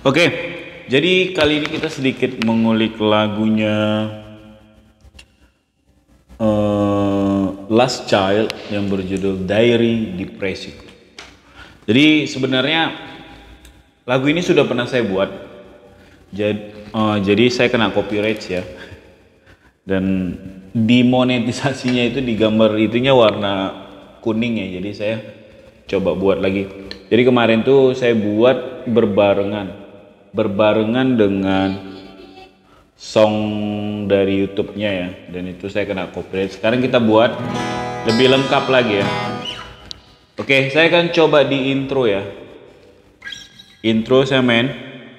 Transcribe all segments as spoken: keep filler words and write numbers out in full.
Oke, jadi kali ini kita sedikit mengulik lagunya uh, Last Child yang berjudul Diary Depresi. Jadi sebenarnya lagu ini sudah pernah saya buat. Jadi, uh, jadi saya kena copyright ya. Dan dimonetisasinya itu di gambar itunya warna kuning ya. Jadi saya coba buat lagi. Jadi kemarin tuh saya buat berbarengan. berbarengan dengan song dari YouTube-nya ya, dan itu saya kena copyright. Sekarang kita buat lebih lengkap lagi ya. Oke, saya akan coba di intro ya. Intro saya main.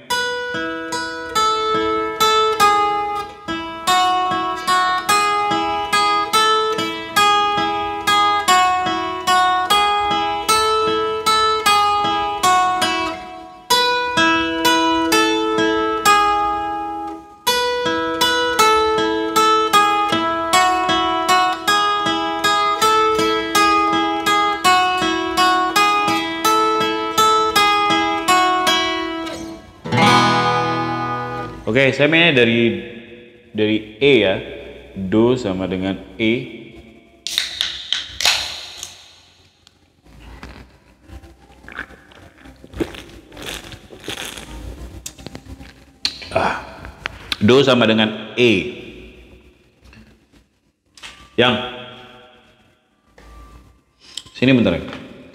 Oke, saya mainnya dari dari E ya. Do sama dengan E. Ah. Do sama dengan E. Yang sini bentar ya.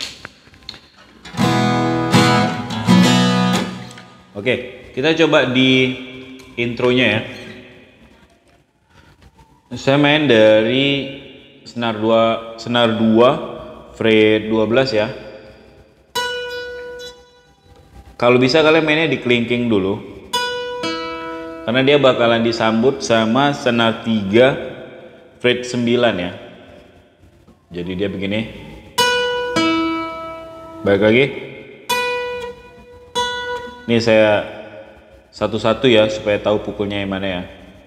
Oke, kita coba di intronya ya. Saya main dari senar dua, senar dua, fret dua belas ya. Kalau bisa kalian mainnya di kelingking dulu. Karena dia bakalan disambut sama senar tiga, fret sembilan ya. Jadi dia begini. Balik lagi. Ini saya satu-satu ya supaya tahu pukulnya yang mana ya.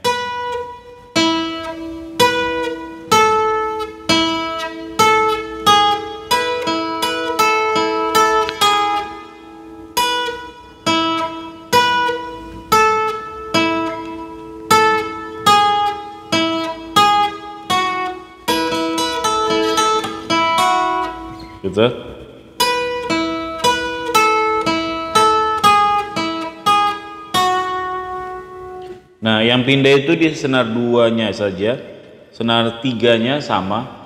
Gitu. Nah, yang pindah itu di senar duanya saja, senar tiganya sama,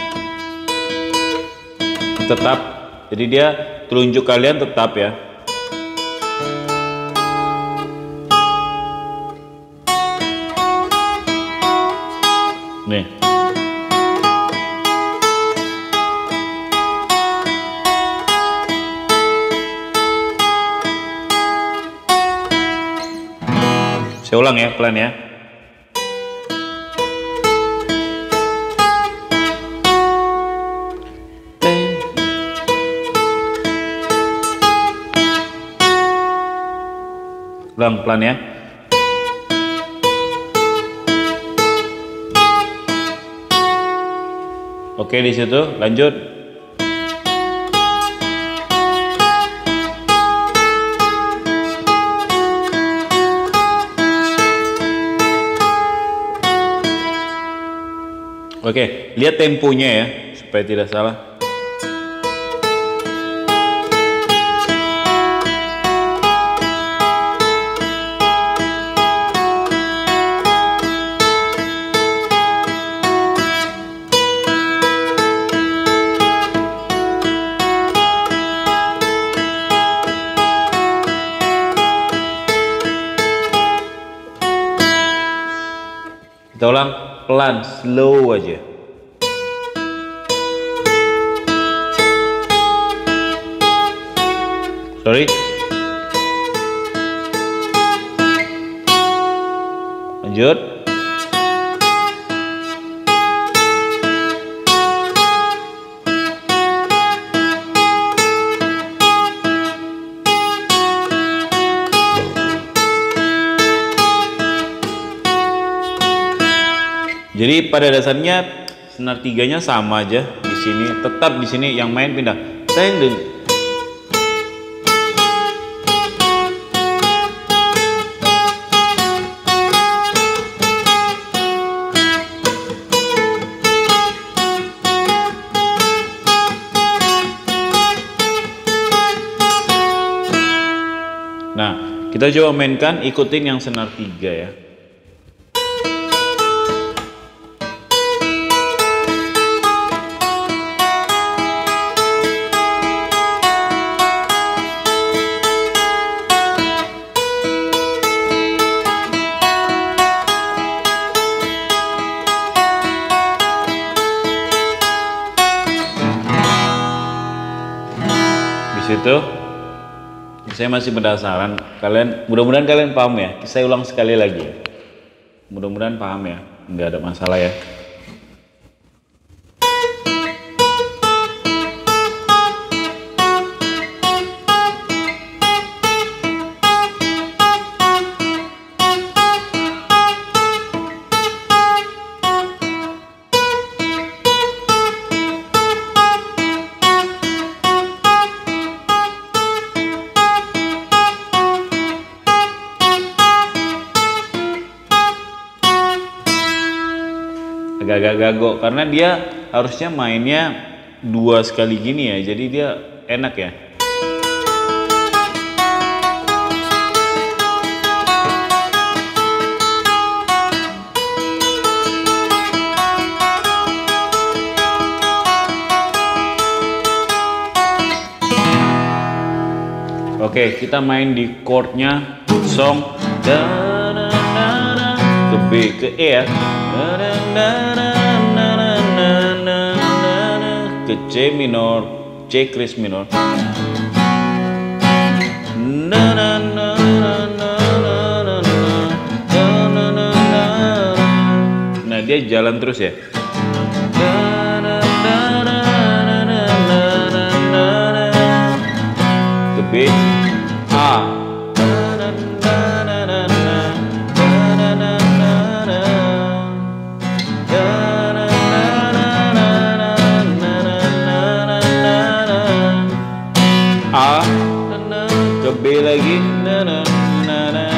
tetap. Jadi dia telunjuk kalian tetap ya. Nih. Saya ulang ya, pelan ya. Ulang pelan ya. Oke, di situ lanjut. Oke, lihat temponya ya, supaya tidak salah. Kita ulang pelan, slow aja. Sorry. Lanjut. Jadi pada dasarnya senar tiganya sama aja di sini, tetap di sini yang main pindah. Teng deng. Kita coba mainkan, ikutin yang senar tiga ya. Di situ saya masih penasaran, kalian mudah-mudahan kalian paham ya. Saya ulang sekali lagi ya. Mudah-mudahan paham ya, nggak ada masalah ya. Agak-agak gago karena dia harusnya mainnya dua sekali gini ya, jadi dia enak ya. Oke, kita main di chordnya song ke B ke E ya, ke C minor, C kris minor. Nah dia jalan terus ya. Ke B, A. A ke B lagi, na na na na.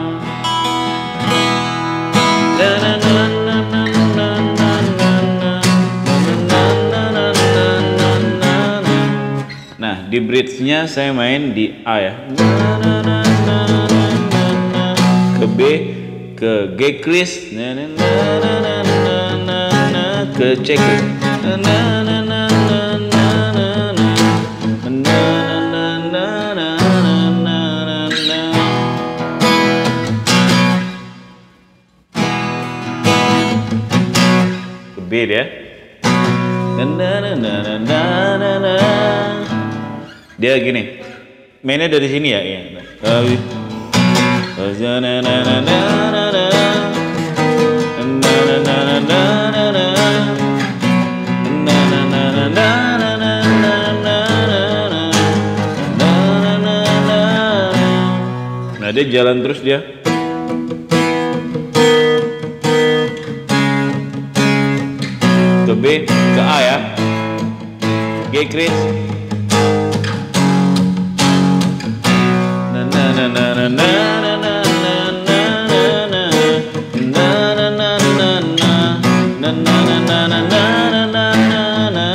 Na na na na na na na na. Nah di bridge-nya saya main di A ya. Ke B, ke G kris, na na na na na na na, ke C kris, na na na na na na na. B ya. Dia gini. Mainnya dari sini ya, ya. Nah, dia jalan terus dia. Ke B, ke A ya, G kris, na na na na na na na na na na na.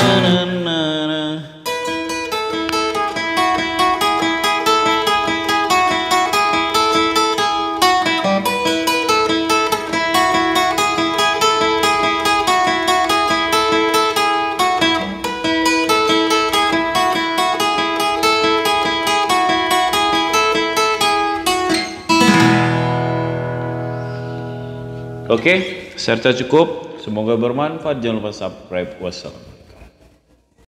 Oke, serta cukup. Semoga bermanfaat. Jangan lupa subscribe. Wassalam.